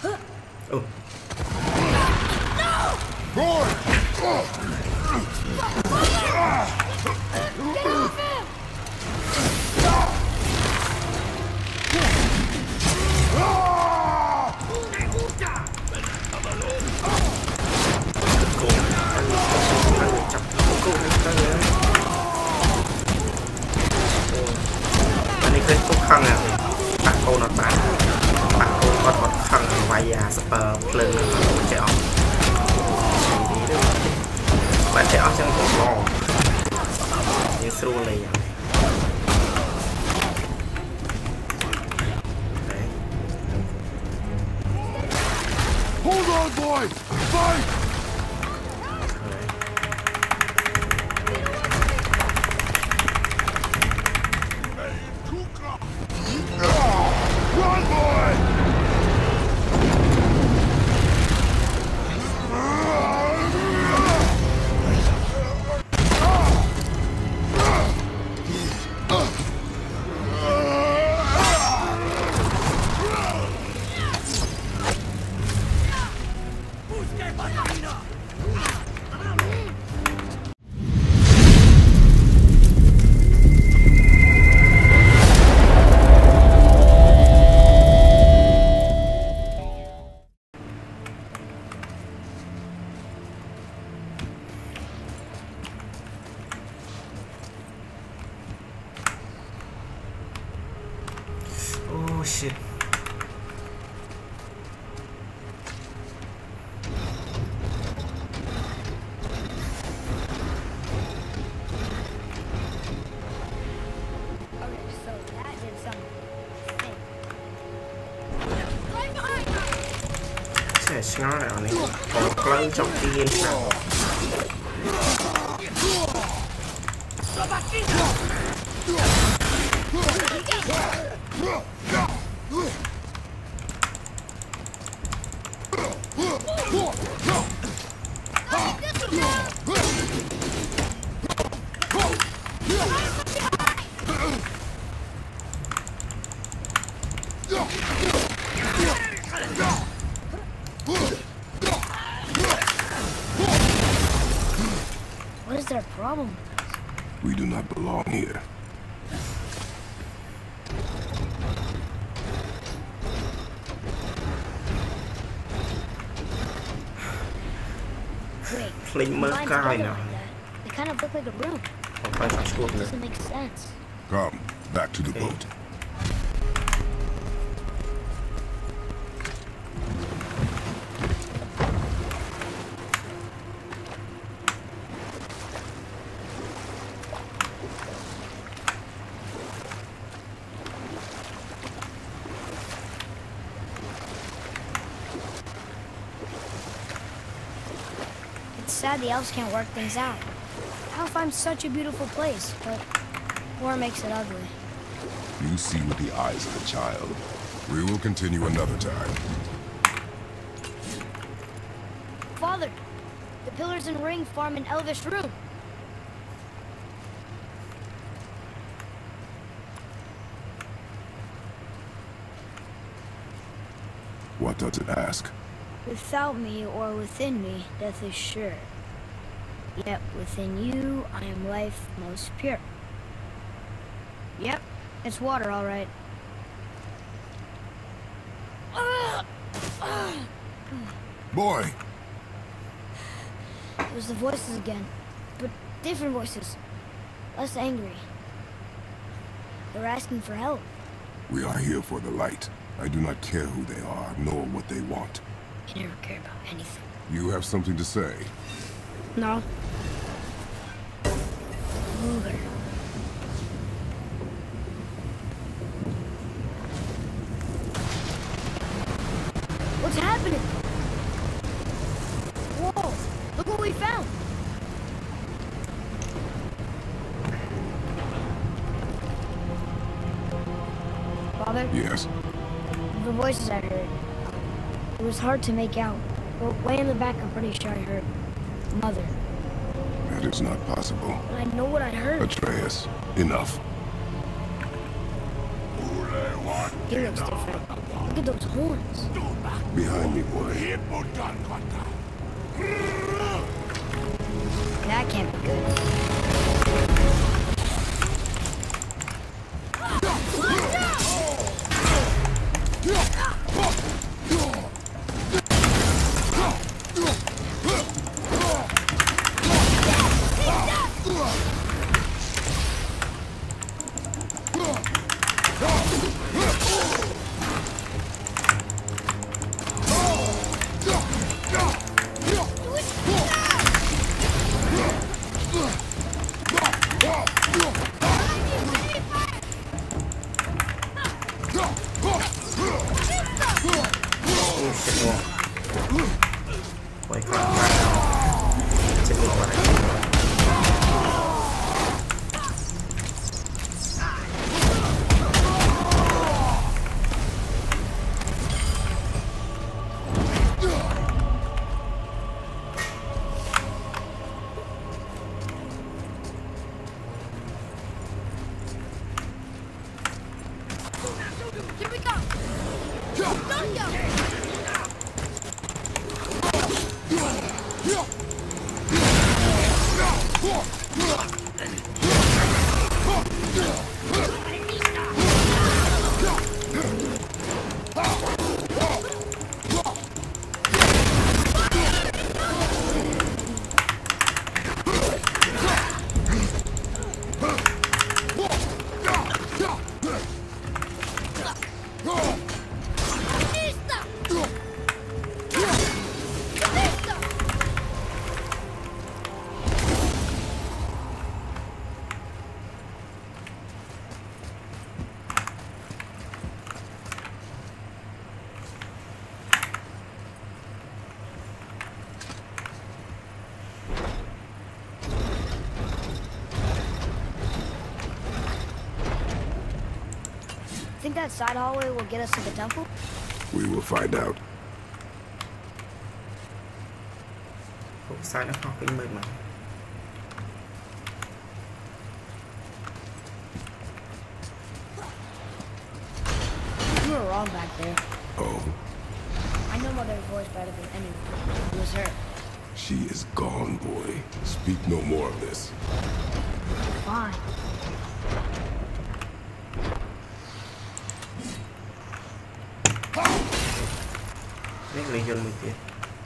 Oh. Boy! Get off him! Anh ấy có khăn à? Bạn cô nó bán. Bạn cô có khăn vay super lên chạy ốc. Bạn chạy ốc chẳng có lo. Như sưu này. Hold on, boy! Fight! Run, boy! Oh shit. Sẽ ngó lại này. Còn lớn trong cái game sao? What is their problem? We do not belong here. Wait, Linh mơ combined cai together nào. like that. They kind of look like a room. Không phải phải chuột nữa. Doesn't make sense. Come, back to the boat. It's sad the elves can't work things out. How find such a beautiful place, but war makes it ugly. You see with the eyes of a child. We will continue another time. Father, the pillars and ring form an elvish room. What does it ask? Without me or within me, death is sure. Yet within you, I am life most pure. Yep, it's water, all right. Boy! It was the voices again, but different voices. Less angry. They were asking for help. We are here for the light. I do not care who they are, nor what they want. You never care about anything. You have something to say? No. Ruler. What's happening? Whoa! Look what we found! Father? Yes. The voices I heard. It was hard to make out, but way in the back I'm pretty sure I heard Mother. That is not possible. But I know what I heard. Atreus, enough. He looks different. Look at those horns. Behind me, boy. That can't be good. Quay con ba trên bộ vào đây. Here we go. Go, go. Think that side hallway will get us to the temple? We will find out. Sai nó học cái mình mà. You were wrong back there. Oh? I know Mother's voice better than anyone. It was her. She is gone, boy. Speak no more of this. Fine. Biết lý do mình kia.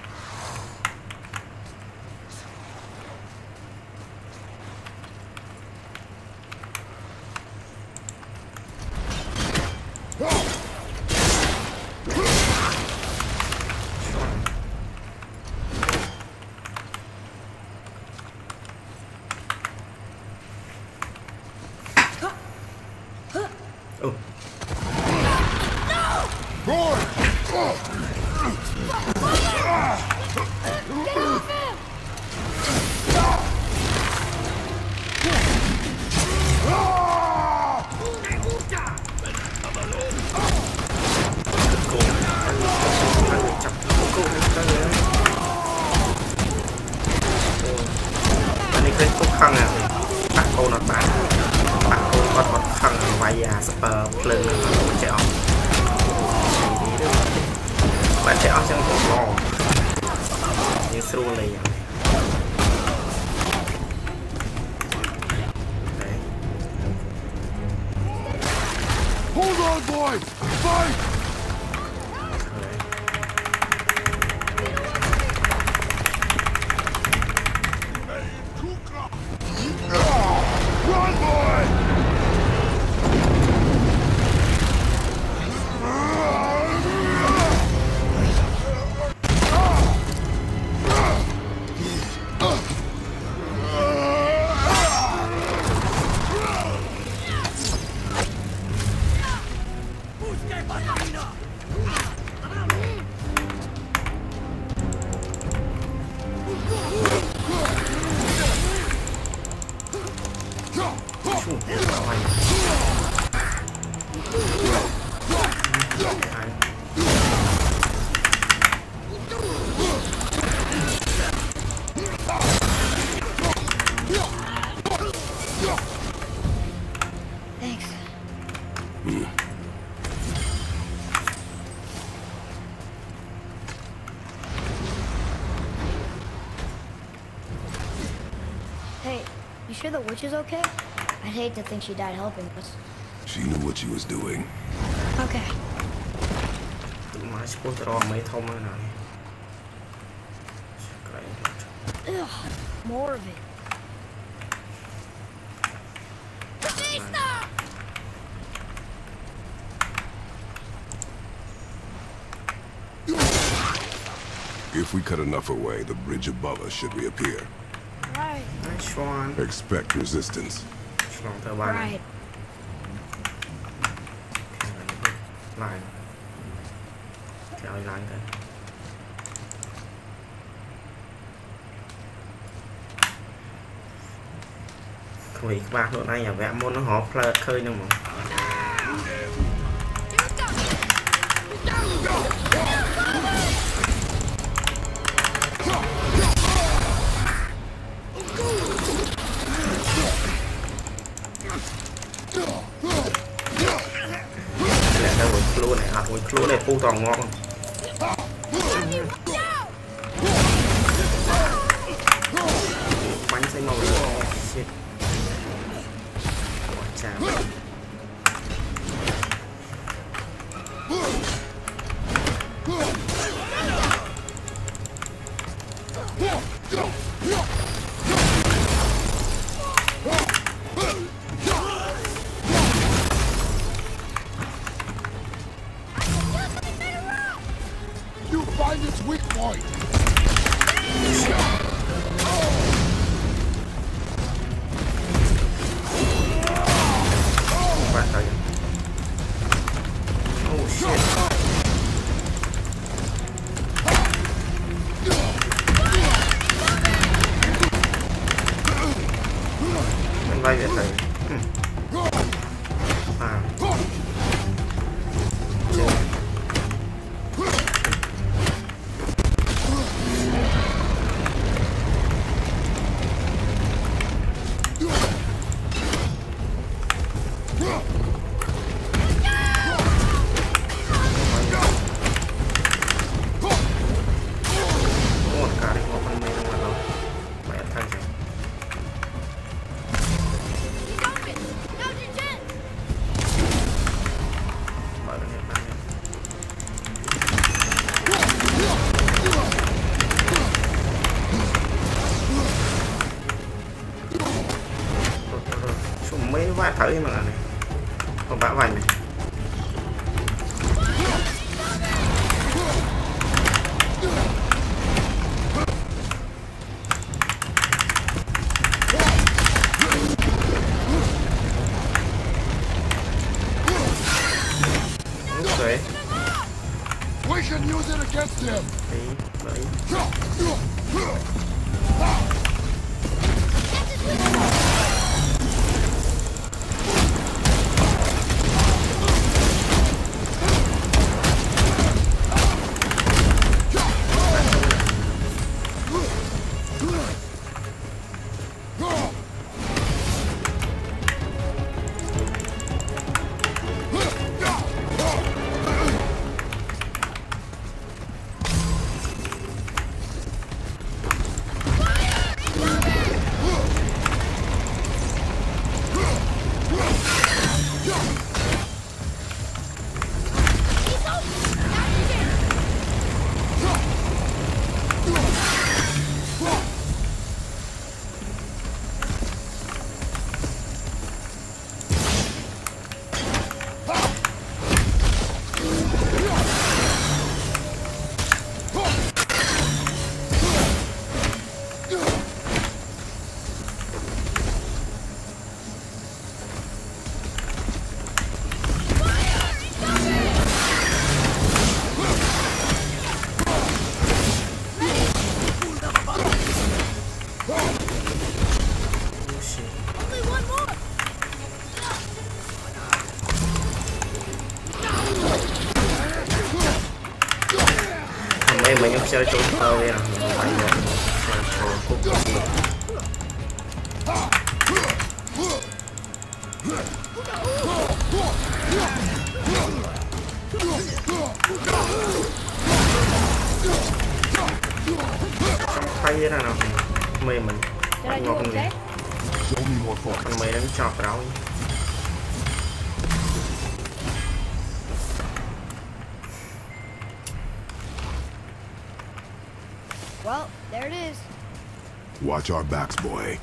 Oh. Boy! Cái khúc khăn à, bắt cô nó bán, bắt cô có khăn vay super lưng chạy ọc, bạn chạy ọc trong cổ lò, như sưu này. Hold on, boy! Fight! Run, boy! sure the witch is okay? I'd hate to think she died helping us. She knew what she was doing. Okay. Ugh, more of it. If we cut enough away, the bridge above us should reappear. Right. Nice one. Expect resistance. Right. Line. Kéo line thôi. Thôi các bạn hôm nay ở vẽ môn nó hó play khơi nữa mà. Lúa này phu toàn ngon. Bánh xay màu ngon. Shit. Quả chạm. Find its weak point. Oh shit. Mình bay về thầy. À. Mấy vài thử mà này còn bão vành này. Okay. We can use it against him. Đấy. Mình không chơi trốn thôi à, mình phải nhận cục thấy thế nào mê mình ngọt gì. Show me more focus. Mấy đang chọc rồi. Well, there it is. Watch our backs, boy.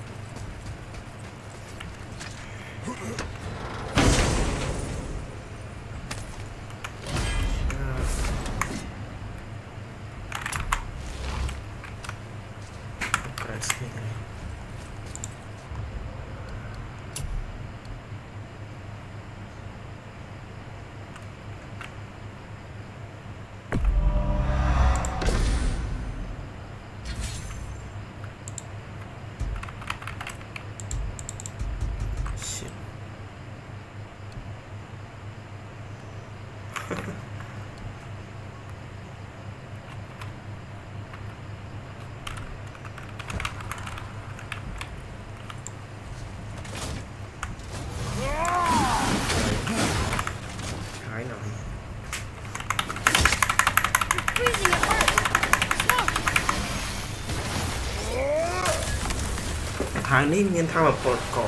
Hàng ní miền thao ở bột cỏ.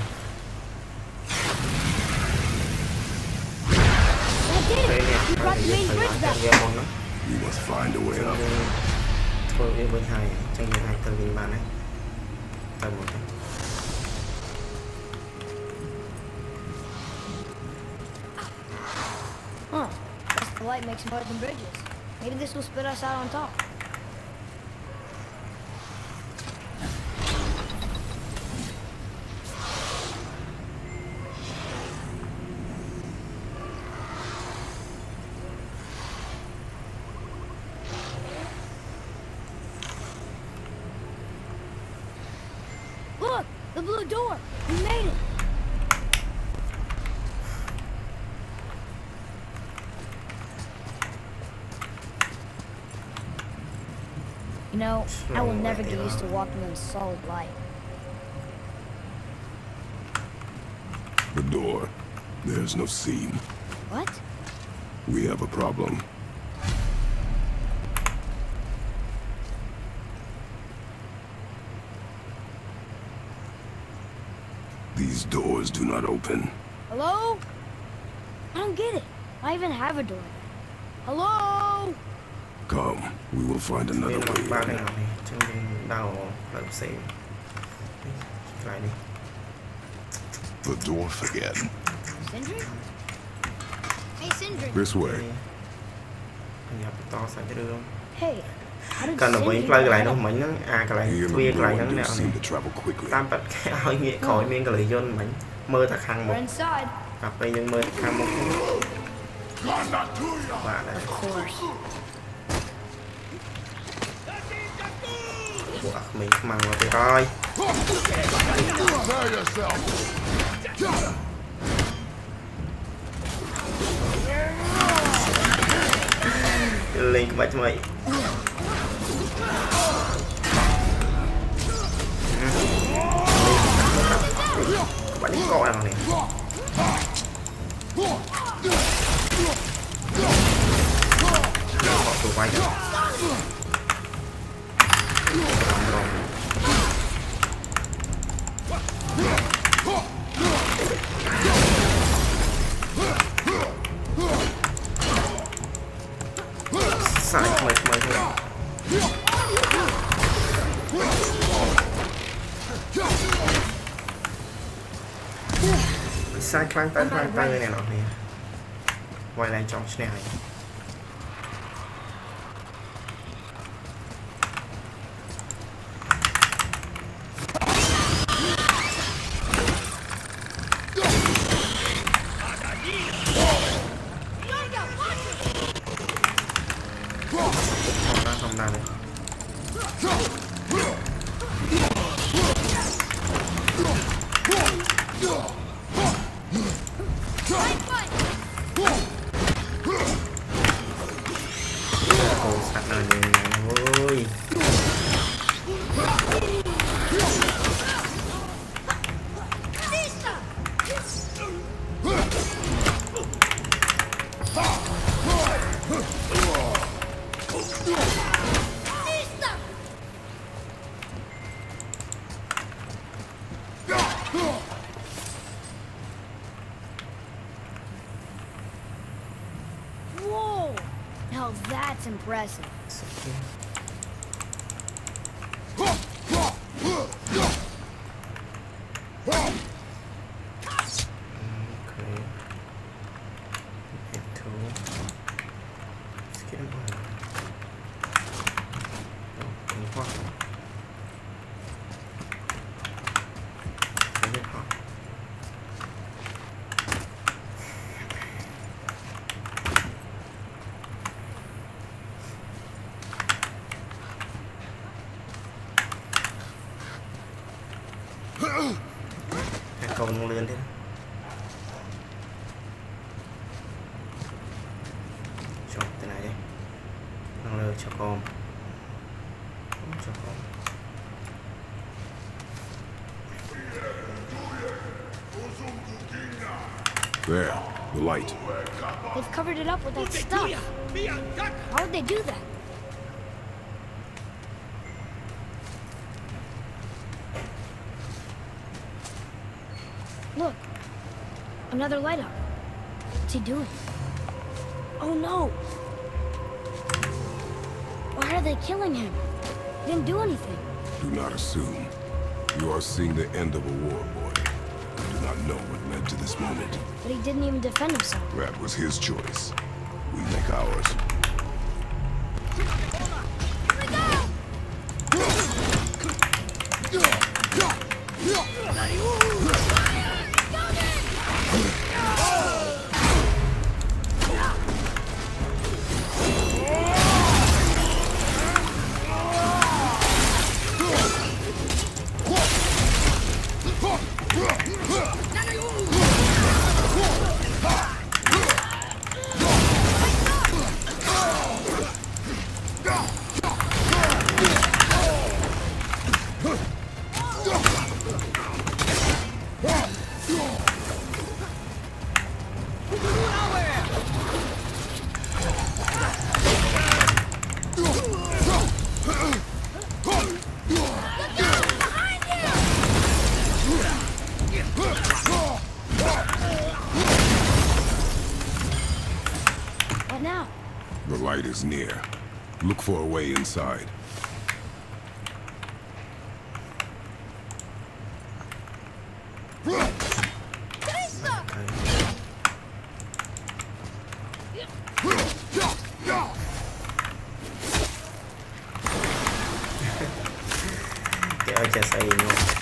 Đây nè, You must find a way up. Thôi em bên hai, trong bên hai tầng bên bàn này. Tầng một đấy. Huh. Guess the light makes more than bridges. Maybe this will spit us out on top. Look! The blue door! We made it! You know, I will never get used to walking in solid light. The door. There's no seam. What? We have a problem. These doors do not open. Hello? I don't get it. I even have a door. Hello? Come, we will find another way in. The dwarf again. Sindri? Hey, Sindri. This way. Hey, how did Cần là với Sindri play cái lại get nó up? mình nó cái lại He and khuya the cái lại blue nó one do nào seem to travel quickly. tam bật cái hơi nghĩa khỏi miếng cái lời dân mình mơ thật hàng một We're inside. gặp đây nhưng mơ thật hàng một và đây Of course. của mình măng vào thì coi lên cái bạch mày bạn đi coi nào này họ tụi quay sai mày thôi sai khoan tay này nọ này quay lại trong này không ra được cô sạch rồi ơi that's impressive. Cầu nông lươn thế cho thế này đây năng lơ cho con There, the light. They've covered it up with that stuff. How would they do that? Look, another light up. What's he doing? Oh no! Why are they killing him? He didn't do anything. Do not assume. You are seeing the end of a war, boy. You do not know what led to this moment. But he didn't even defend himself. That was his choice. We make ours. What now? The light is near. Look for a way inside. Kéo cho xây luôn.